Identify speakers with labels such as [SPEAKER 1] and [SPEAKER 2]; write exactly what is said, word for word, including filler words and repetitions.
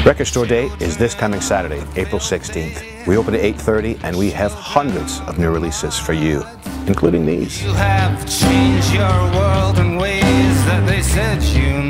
[SPEAKER 1] Record Store Day is this coming Saturday, April sixteenth. We open at eight thirty and we have hundreds of new releases for you, including these.
[SPEAKER 2] You have changed your world in ways that they said you